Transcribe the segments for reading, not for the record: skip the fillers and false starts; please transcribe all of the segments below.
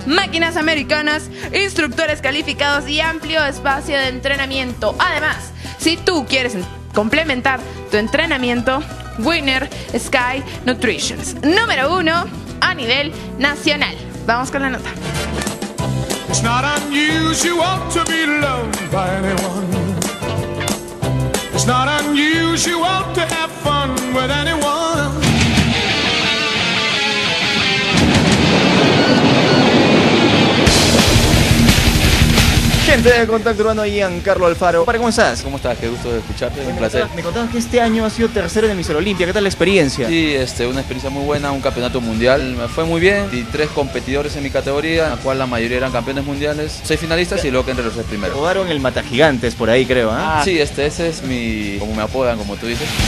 máquinas americanas, instructores calificados y amplio espacio de entrenamiento. Además, si tú quieres complementar tu entrenamiento, Winner Sky Nutrition, número 1 a nivel nacional. Vamos con la nota. It's not unusual to be loved by anyone. It's not unusual to have fun with anyone. Gente de Contacto Urbano, Giancarlo Alfaro. ¿Cómo estás? ¿Cómo estás? Qué gusto de escucharte, un placer. Me contabas que este año has sido tercero en el Miss Olimpia. ¿Qué tal la experiencia? Sí, una experiencia muy buena, un campeonato mundial. Me fue muy bien. Y 3 competidores en mi categoría, en la cual la mayoría eran campeones mundiales. 6 finalistas y luego que entre los 6 primeros. Rodaron el Mata Gigantes por ahí, creo, ¿ah? Sí, ese es mi, como me apodan, como tú dices.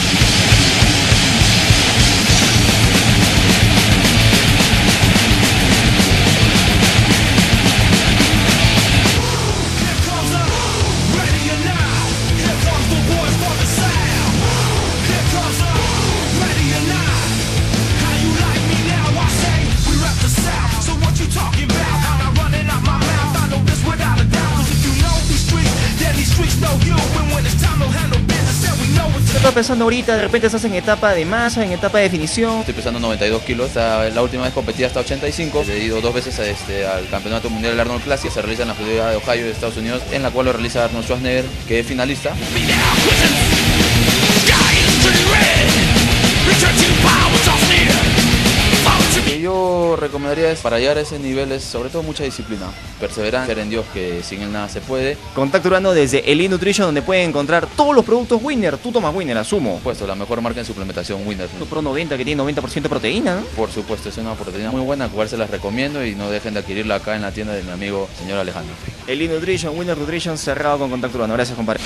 ¿Qué estás pensando ahorita? De repente estás en etapa de masa, en etapa de definición. Estoy pesando 92 kilos. La última vez competí hasta 85. He ido 2 veces al Campeonato Mundial del Arnold Classic, que se realiza en la Florida de Ohio, de Estados Unidos, en la cual lo realiza Arnold Schwarzenegger, que es finalista. Lo que yo recomendaría es, para llegar a ese nivel, es sobre todo mucha disciplina, perseverancia, creer en Dios, que sin él nada se puede. Contacto Urbano desde Elite Nutrition, donde pueden encontrar todos los productos Winner. Tú tomas Winner, asumo. Por supuesto, la mejor marca en suplementación, Winner. Tu Pro 90 que tiene 90% de proteína, ¿no? Por supuesto, es una proteína muy buena, cual se las recomiendo, y no dejen de adquirirla acá en la tienda de mi amigo señor Alejandro. Elite Nutrition, Winner Nutrition, cerrado con Contacto Urbano. Gracias, compadre.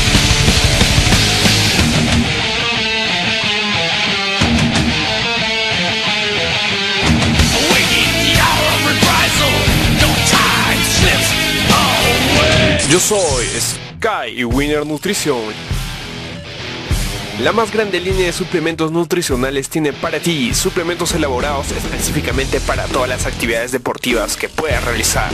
Yo soy Sky y Winner Nutrición. La más grande línea de suplementos nutricionales tiene para ti suplementos elaborados específicamente para todas las actividades deportivas que puedas realizar.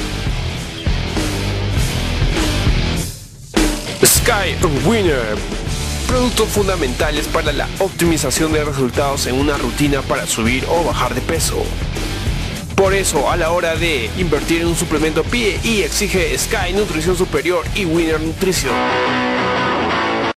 Sky Winner, productos fundamentales para la optimización de resultados en una rutina para subir o bajar de peso. Por eso, a la hora de invertir en un suplemento, pide y exige Sky Nutrición Superior y Winner Nutrición.